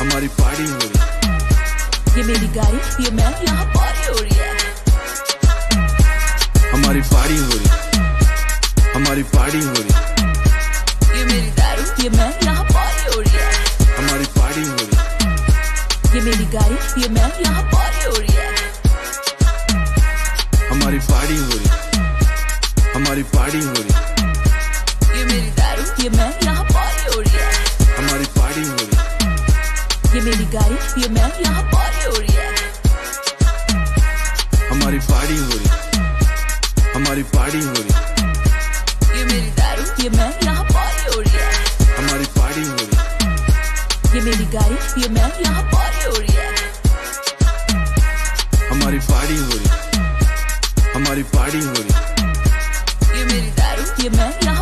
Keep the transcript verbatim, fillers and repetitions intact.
हमारी पार्टी हो रही, ये मेरी गाड़ी, ये मैं, यहाँ पार्टी हो रही है। हमारी पार्टी हो रही, हमारी पार्टी हो रही, ये मेरी दारू, ये मैं, यहाँ पार्टी हो रही है। हमारी पार्टी हो रही, ये मेरी गाड़ी, ये मैं, यहाँ पार्टी हो रही है। हमारी पार्टी हो रही, हमारी पार्टी हो रही, ये मेरी दारू, ये मैं, यहाँ पार्टी हो रही है। हमारी पार्टी हो रही, ये मेरी गाड़ी, ये मैं, यहाँ पार्टी हो रही है। हमारी पार्टी हो रही, हमारी पार्टी हो रही, ये मेरी दारू, ये मैं, यहाँ पार्टी हो रही है। हमारी पार्टी हो रही, ये मेरी गाड़ी, ये मैं, यहाँ पार्टी हो रही है। हमारी पार्टी हो रही, हमारी पार्टी हो रही, ये मेरी दारू, ये मैं, यहाँ